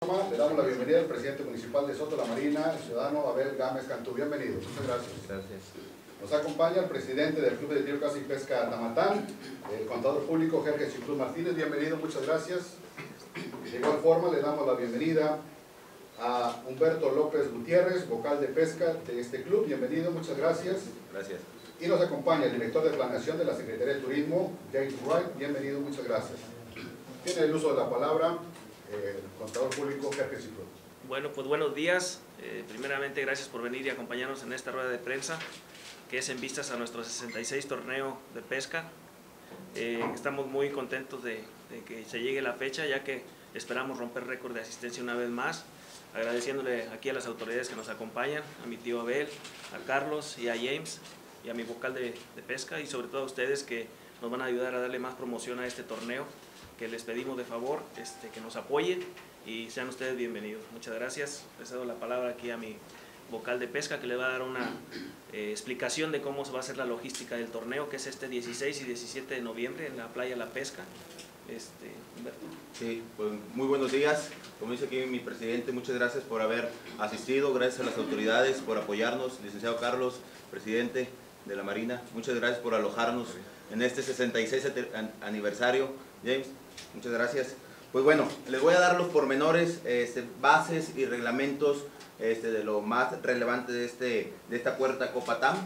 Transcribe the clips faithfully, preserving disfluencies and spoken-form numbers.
forma, le damos la bienvenida al presidente municipal de Soto La Marina, el ciudadano Abel Gámez Cantú. Bienvenido, muchas gracias. Gracias. Nos acompaña el presidente del Club de Tiro, Caza y Pesca Tamatán, el contador público Jorge Chicruz Martínez. Bienvenido, muchas gracias. De igual forma, le damos la bienvenida a Humberto López Gutiérrez, vocal de pesca de este club. Bienvenido, muchas gracias. Gracias. Y nos acompaña el director de planeación de la Secretaría de Turismo, James Wright. Bienvenido, muchas gracias. Tiene el uso de la palabra eh, el contador público Jorge Chicruz. Bueno, pues buenos días. Eh, primeramente, gracias por venir y acompañarnos en esta rueda de prensa, que es en vistas a nuestro sesenta y seis torneo de pesca. Eh, estamos muy contentos de, de que se llegue la fecha, ya que esperamos romper récord de asistencia una vez más, agradeciéndole aquí a las autoridades que nos acompañan, a mi tío Abel, a Carlos y a James, y a mi vocal de, de pesca, y sobre todo a ustedes que nos van a ayudar a darle más promoción a este torneo, que les pedimos de favor este, que nos apoyen y sean ustedes bienvenidos. Muchas gracias. Les cedo la palabra aquí a mi vocal de pesca, que le va a dar una eh, explicación de cómo se va a hacer la logística del torneo, que es este dieciséis y diecisiete de noviembre en la playa La Pesca. Este, Humberto. Sí, pues muy buenos días. Como dice aquí mi presidente, muchas gracias por haber asistido, gracias a las autoridades por apoyarnos, licenciado Carlos, presidente de la Marina, muchas gracias por alojarnos en este sesenta y seis aniversario. James, muchas gracias. Pues bueno, les voy a dar los pormenores, este, bases y reglamentos este, de lo más relevante de, este, de esta cuarta Copa T A M.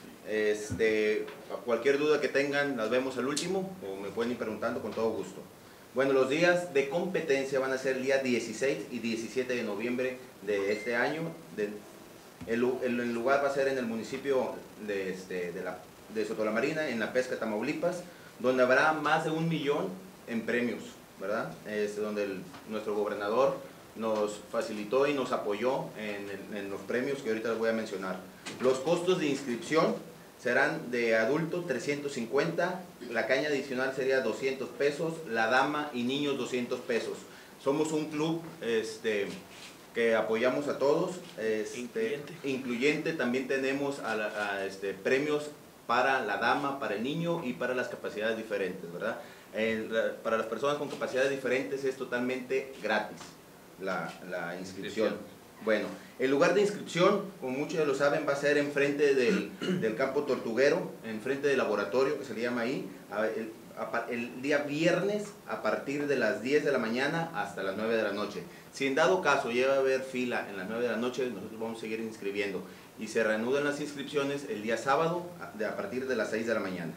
Este, cualquier duda que tengan las vemos al último o me pueden ir preguntando con todo gusto. Bueno, los días de competencia van a ser el día dieciséis y diecisiete de noviembre de este año. De, el, el, el lugar va a ser en el municipio de, este, de, la, de Soto La Marina, en La Pesca, Tamaulipas, donde habrá más de un millón en premios, ¿verdad? Es donde el, nuestro gobernador nos facilitó y nos apoyó en, el, en los premios que ahorita les voy a mencionar. Los costos de inscripción serán de adulto trescientos cincuenta, la caña adicional sería doscientos pesos, la dama y niños doscientos pesos. Somos un club este, que apoyamos a todos, este, incluyente. incluyente, también tenemos a, la, a este, premios para la dama, para el niño y para las capacidades diferentes, ¿verdad? El, para las personas con capacidades diferentes es totalmente gratis la, la inscripción. Bueno, el lugar de inscripción, como muchos lo saben, va a ser enfrente del, del campo tortuguero, enfrente del laboratorio que se le llama ahí, el, el día viernes a partir de las diez de la mañana hasta las nueve de la noche. Si en dado caso llega a haber fila en las nueve de la noche, nosotros vamos a seguir inscribiendo y se reanudan las inscripciones el día sábado a partir de las seis de la mañana.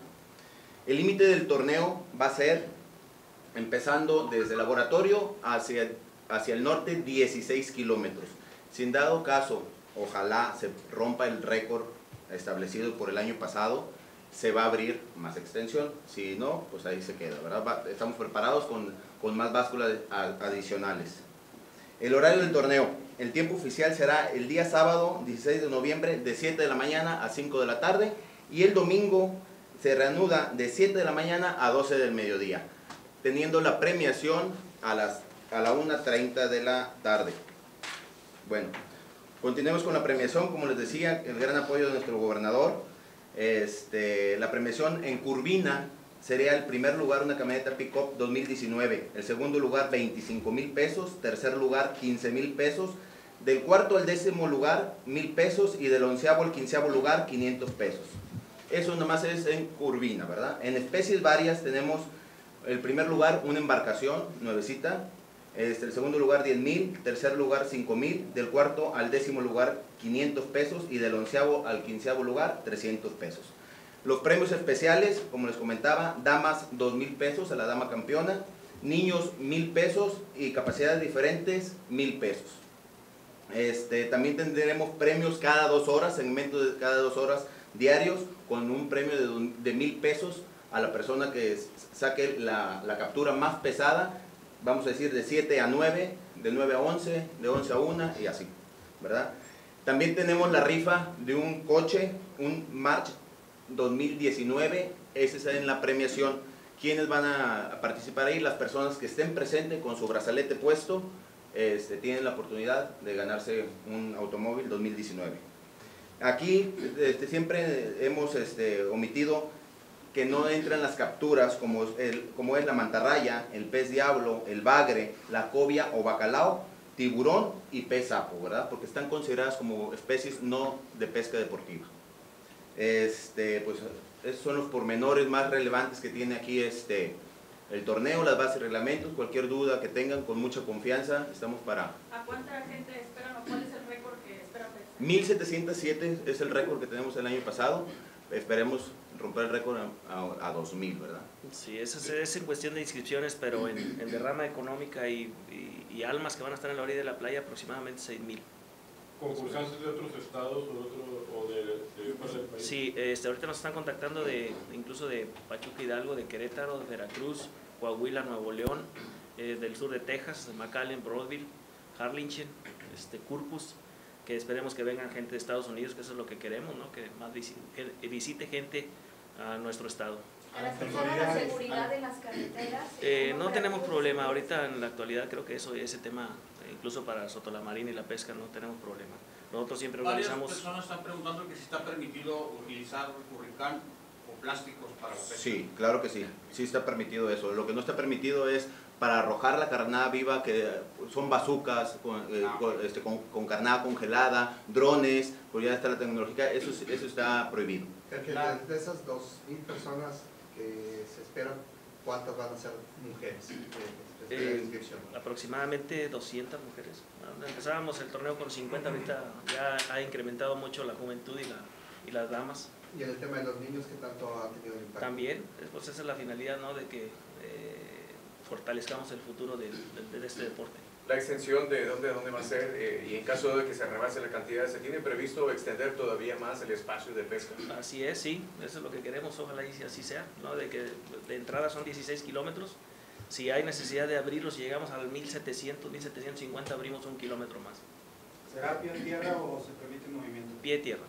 El límite del torneo va a ser, empezando desde el laboratorio hacia, hacia el norte, dieciséis kilómetros. Si en dado caso, ojalá se rompa el récord establecido por el año pasado, se va a abrir más extensión. Si no, pues ahí se queda, ¿verdad? Estamos preparados con, con más básculas adicionales. El horario del torneo. El tiempo oficial será el día sábado, dieciséis de noviembre, de siete de la mañana a cinco de la tarde. Y el domingo se reanuda de siete de la mañana a doce del mediodía, teniendo la premiación a, las, a la una treinta de la tarde. Bueno, continuemos con la premiación. Como les decía, el gran apoyo de nuestro gobernador. Este, la premiación en Curvina sería el primer lugar una camioneta pick-up dos mil diecinueve, el segundo lugar veinticinco mil pesos, tercer lugar quince mil pesos, del cuarto al décimo lugar mil pesos y del onceavo al quinceavo lugar quinientos pesos. Eso nomás es en Curvina, ¿verdad? En especies varias tenemos el primer lugar una embarcación nuevecita, este, el segundo lugar diez mil, tercer lugar cinco mil, del cuarto al décimo lugar quinientos pesos y del onceavo al quinceavo lugar trescientos pesos. Los premios especiales, como les comentaba, damas dos mil pesos a la dama campeona, niños mil pesos y capacidades diferentes mil pesos. Este, también tendremos premios cada dos horas, segmentos de cada dos horas diarios, con un premio de, de mil pesos a la persona que saque la, la captura más pesada, vamos a decir de siete a nueve, de nueve a once, de once a una y así, ¿verdad? También tenemos la rifa de un coche, un March dos mil diecinueve, ese es en la premiación. ¿Quiénes van a participar ahí? Las personas que estén presentes con su brazalete puesto, este, tienen la oportunidad de ganarse un automóvil dos mil diecinueve. Aquí este, siempre hemos este, omitido que no entran las capturas como, el, como es la mantarraya, el pez diablo, el bagre, la cobia o bacalao, tiburón y pez sapo, ¿verdad? Porque están consideradas como especies no de pesca deportiva. Este, pues, esos son los pormenores más relevantes que tiene aquí este, el torneo, las bases y reglamentos. Cualquier duda que tengan, con mucha confianza, estamos para... ¿A cuánta gente esperan o cuál es el récord que espera Pesca? mil setecientos siete es el récord que tenemos el año pasado. Esperemos romper el récord a, a, a dos mil, ¿verdad? Sí, eso es, es en cuestión de inscripciones, pero en, en derrama económica y, y, y almas que van a estar en la orilla de la playa, aproximadamente seis mil. ¿Concursantes de otros estados o, otro, o de, de fuera del país? Sí, este, ahorita nos están contactando de, incluso de Pachuca Hidalgo, de Querétaro, de Veracruz, Coahuila, Nuevo León, eh, del sur de Texas, de McAllen, Broadville, Harlingen, este, Corpus, que esperemos que vengan gente de Estados Unidos, que eso es lo que queremos, ¿no? Que más visite, que visite gente a nuestro estado. ¿Garantizar la seguridad de las carreteras? Eh, no tenemos problema, ahorita en la actualidad creo que eso ese tema, incluso para Sotolamarina y la pesca, no tenemos problema. Nosotros siempre organizamos... Varias personas están preguntando que si está permitido utilizar curricán o plásticos para la pesca. Sí, claro que sí, sí está permitido eso. Lo que no está permitido es para arrojar la carnada viva, que son bazucas con, eh, Ah, con, este, con, con carnada congelada, drones, pues ya está la tecnología, eso, eso está prohibido. Que de esas dos mil personas que se esperan, ¿cuántas van a ser mujeres de, de, de Eh, inscripción? aproximadamente doscientas mujeres. Empezábamos el torneo con cincuenta, ahorita ya ha incrementado mucho la juventud y, la, y las damas. Y en el tema de los niños, ¿qué tanto ha tenido impacto? También, pues esa es la finalidad, ¿no? De que eh, fortalezcamos el futuro de, de, de este deporte. La extensión de dónde, dónde va a ser eh, y en caso de que se rebase la cantidad, ¿se tiene previsto extender todavía más el espacio de pesca? Así es, sí, eso es lo que queremos, ojalá y así sea, ¿no? De que de entrada son dieciséis kilómetros, si hay necesidad de abrirlos, si llegamos al mil setecientos, mil setecientos cincuenta, abrimos un kilómetro más. ¿Será pie en tierra o se permite movimiento? Pie tierra.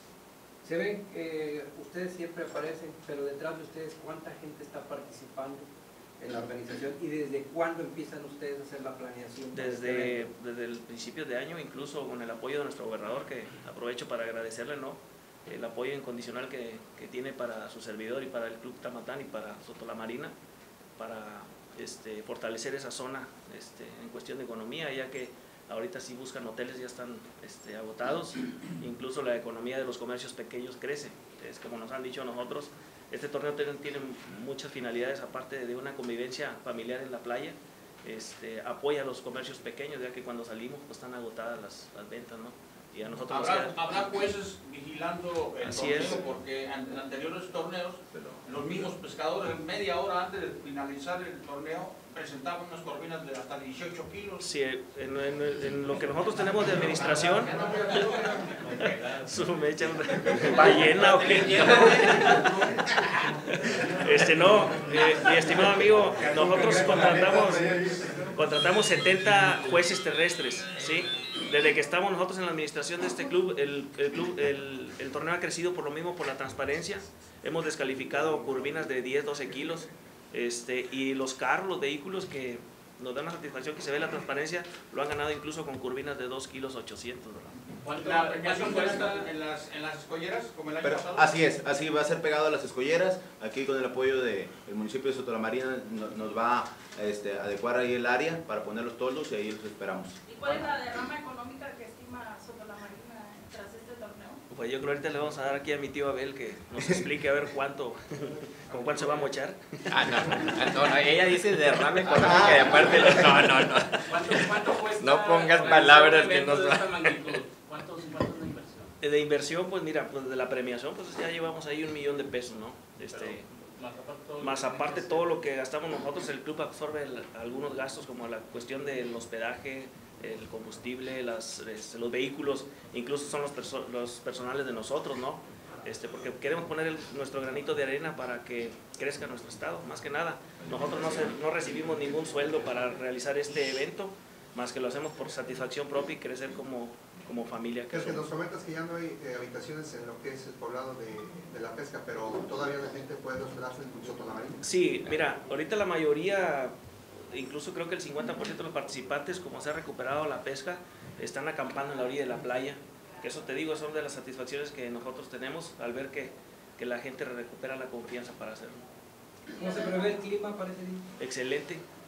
Se ven que ustedes siempre aparecen, pero detrás de ustedes, ¿cuánta gente está participando en la organización y desde cuándo empiezan ustedes a hacer la planeación? Desde, desde el principio de año, incluso con el apoyo de nuestro gobernador, que aprovecho para agradecerle, ¿no? El apoyo incondicional que, que tiene para su servidor y para el Club Tamatán y para Sotolamarina, para este, fortalecer esa zona este, en cuestión de economía, ya que ahorita sí buscan hoteles, ya están este, agotados, incluso la economía de los comercios pequeños crece, es como nos han dicho nosotros. Este torneo tiene muchas finalidades, aparte de una convivencia familiar en la playa, este, apoya a los comercios pequeños, ya que cuando salimos pues, están agotadas las, las ventas, ¿no? Y a nosotros nos ¿Habrá, queda... habrá jueces vigilando el Así torneo? es. Porque en anteriores torneos, los mismos pescadores, media hora antes de finalizar el torneo, presentaban unas corvinas de hasta dieciocho kilos. Sí, en, en, en lo que nosotros tenemos de administración, su mecha ballena o qué. Este no, eh, mi estimado amigo, nosotros contratamos, contratamos setenta jueces terrestres, ¿sí? Desde que estamos nosotros en la administración de este club, el, el, club el, el torneo ha crecido por lo mismo, por la transparencia. Hemos descalificado curvinas de diez, doce kilos. Este, y los carros, los vehículos que nos dan la satisfacción que se ve la transparencia, lo han ganado incluso con curvinas de dos kilos ochocientos, ¿verdad? ¿La premiación puede estar en las, en las escolleras como el año Pero, pasado? así es, así va a ser pegado a las escolleras. Aquí con el apoyo del municipio de Sotolamarina no, nos va a este, adecuar ahí el área para poner los toldos y ahí los esperamos. ¿Y cuál es la derrama económica que estima Sotolamarina tras este torneo? Pues yo creo que ahorita le vamos a dar aquí a mi tío Abel que nos explique a ver cuánto, con cuánto se va a mochar. Ah, no, no, no, ella dice derrame económica y aparte, no, no, no. ¿Cuánto, cuánto cuesta No pongas palabras que no de esta son. magnitud? ¿Cuántos, cuántos de inversión? De inversión, pues mira, pues de la premiación, pues ya llevamos ahí un millón de pesos, ¿no? Este, Más aparte, todo más lo que aparte tiene todo lo que gastamos nosotros, el club absorbe el- algunos gastos como la cuestión del hospedaje, el combustible, las, este, los vehículos, incluso son los, perso los personales de nosotros, ¿no? Este, porque queremos poner el, nuestro granito de arena para que crezca nuestro estado, más que nada. Nosotros no, se, no recibimos ningún sueldo para realizar este evento, más que lo hacemos por satisfacción propia y crecer como, como familia. Que Es que somos. nos comentas que ya no hay eh, habitaciones en lo que es el poblado de, de la pesca, pero todavía la gente puede hospedarse en Sotolamarina. Sí, mira, ahorita la mayoría, incluso creo que el cincuenta por ciento de los participantes, como se ha recuperado la pesca, están acampando en la orilla de la playa. Que eso te digo, son de las satisfacciones que nosotros tenemos al ver que, que la gente recupera la confianza para hacerlo. ¿Cómo se prevé el clima para ese día? Excelente.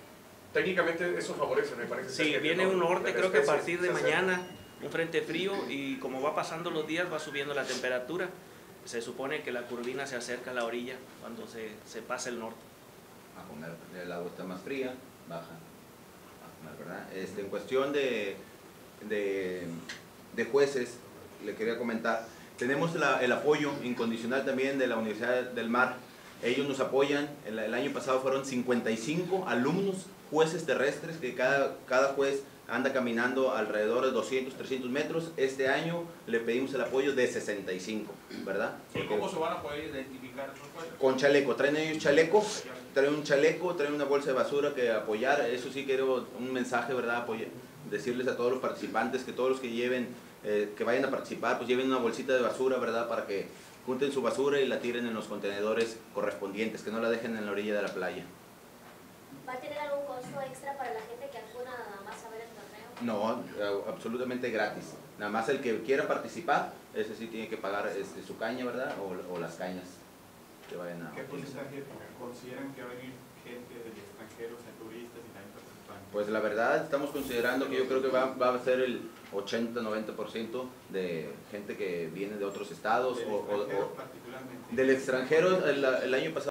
técnicamente eso favorece, me parece. Sí, ser que viene no- un norte, de la creo que a especie partir de se acerca. mañana, un frente frío, y como va pasando los días va subiendo la temperatura. Se supone que la curvina se acerca a la orilla cuando se, se pasa el norte. A comer, el agua está más fría, baja a comer, ¿verdad? Este, en cuestión de, de, de jueces, le quería comentar, tenemos la- el apoyo incondicional también de la Universidad del Mar. Ellos nos apoyan, el, el año pasado fueron cincuenta y cinco alumnos, jueces terrestres, que cada, cada juez anda caminando alrededor de doscientos, trescientos metros. Este año le pedimos el apoyo de sesenta y cinco, ¿verdad? ¿Y cómo se van a poder identificar esos jueces? Con chaleco, traen ellos chaleco, traen un chaleco, traen una bolsa de basura que apoyar. Eso sí quiero un mensaje, ¿verdad? Apoyar, decirles a todos los participantes que todos los que lleven, eh, que vayan a participar, pues lleven una bolsita de basura, ¿verdad? Para que junten su basura y la tiren en los contenedores correspondientes, que no la dejen en la orilla de la playa. ¿Va a tener algún costo extra para la gente que acuda nada más a ver el torneo? No, eh, absolutamente gratis. Nada más el que quiera participar, ese sí tiene que pagar este, su caña, ¿verdad? O, o las cañas que vayan a... ¿Qué porcentaje consideran que va a venir gente del extranjero, o sea, turistas y también participantes? Pues la verdad estamos considerando que yo creo que va, va a ser el ochenta a noventa por ciento de gente que viene de otros estados Del o, o- extranjero o particularmente. del extranjero. El, el año pasado